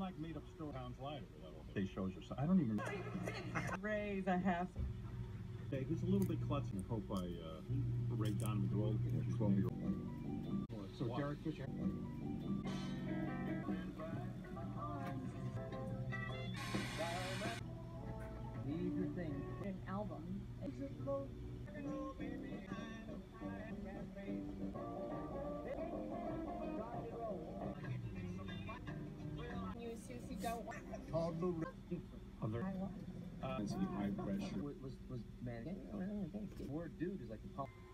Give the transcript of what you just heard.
like made up story sounds lighter. They shows or I don't even Raise a half. Hey, he's a little bit klutzy. I hope I Ray Donovan Gold, 12-year-old. So Derek Fisher. Leave your thing. An album. You Susie don't want Other I love high pressure. was man. Word dude is like the pump.